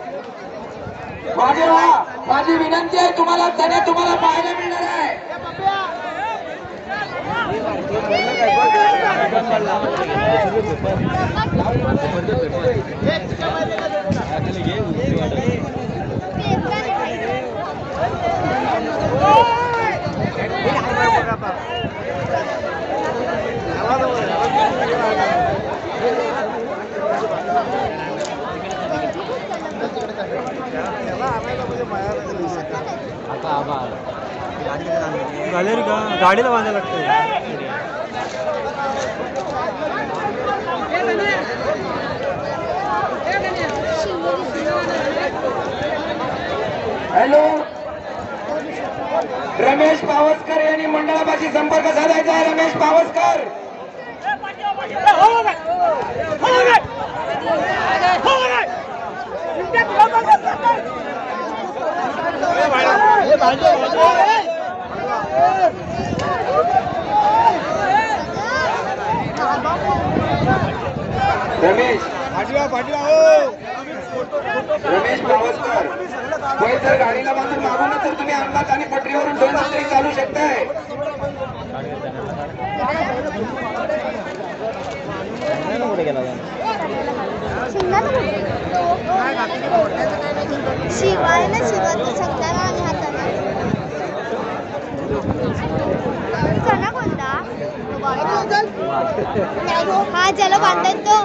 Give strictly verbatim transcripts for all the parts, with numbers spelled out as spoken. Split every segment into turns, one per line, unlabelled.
मागे व्हा, माझी विनंती आहे तुम्हाला, त्याने तुम्हाला पाहायला मिळणार आहे.
गाडीला गाडीला बांधायला लागतं.
हॅलो, रमेश पावसकर यांनी मंडळापाशी संपर्क साधायचा आहे. रमेश पावसकर रमेश रमेश पावसकर होय, जर गाडीला बांधून मागूनच जर तुम्ही आणलात आणि पटरीवरून दोन तरी चालू शकताय.
शिवायला शिवत शकताना आणि हाताला चला कोणता हा ज्याला बांधतात तो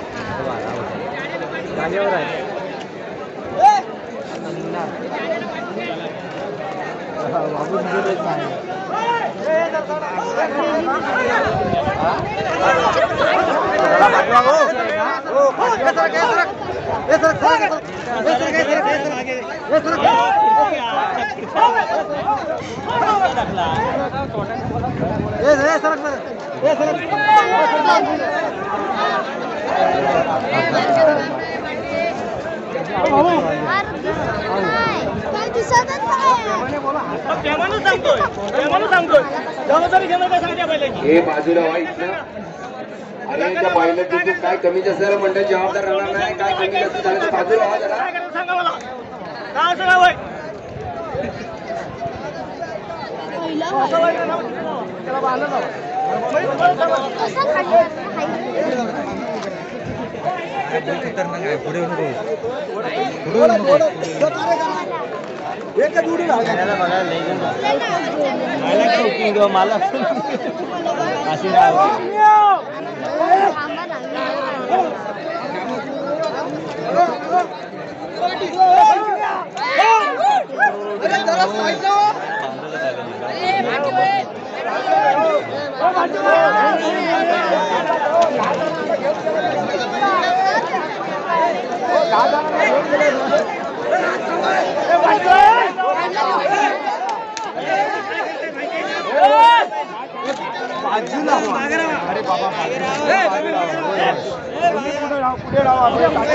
हे बाजूला व्हा इथनं. आणि त्या पाहिलं की काय कमी जास्त झालं मंडळ जबाबदार राहणार नाही. काय कमी जास्त झालं तर बाजूला व्हा जरा.
मला
अरे बाबा पुढे राहा.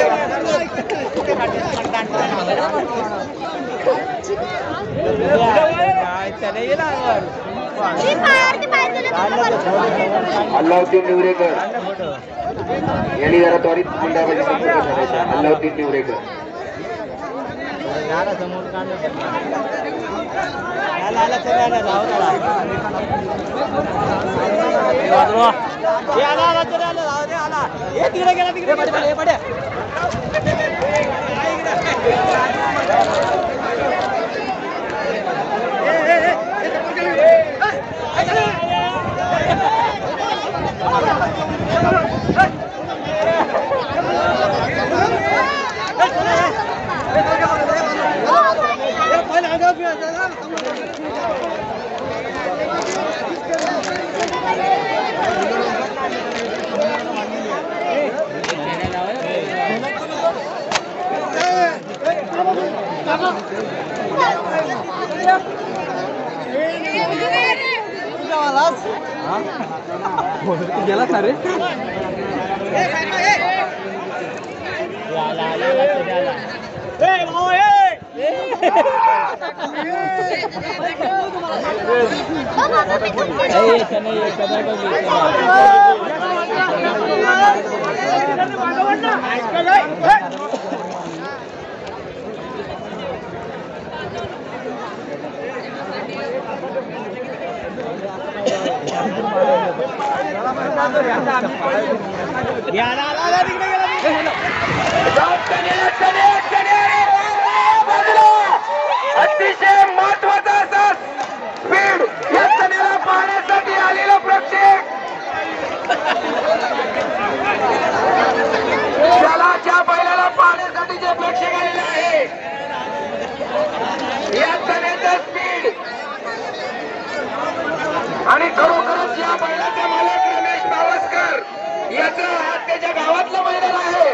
अल्लाउद्दीन निवरेकर यांनी जरा त्वरित मंडळामध्ये संपर्क साधायचा. अल्लाउद्दीन निवरेकर
तिकडे गेला तिकडे पडे पडे गेला का रे
अतिशय महत्वाचा असा स्पीड या चण्याला पाहण्यासाठी आलेलं प्रेक्षक त्याला ज्या बैलाला पाहण्यासाठी जे प्रेक्षक आलेले आहे या चण्याचा स्पीड आणि खरोखरच या बैलाचा मालक रमेश पावसकर याचं हात त्याच्या गावातलं मैदान आहे.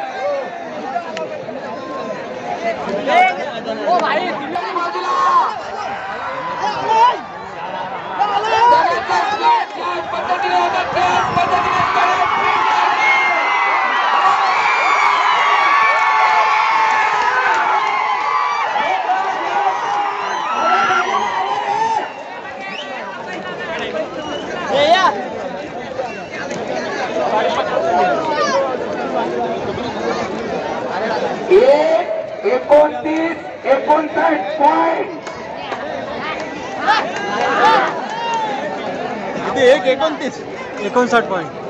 एक एकोणतीस एकोणसाठ पॉइंट
एक एकोणतीस एकोणसाठ पॉईंट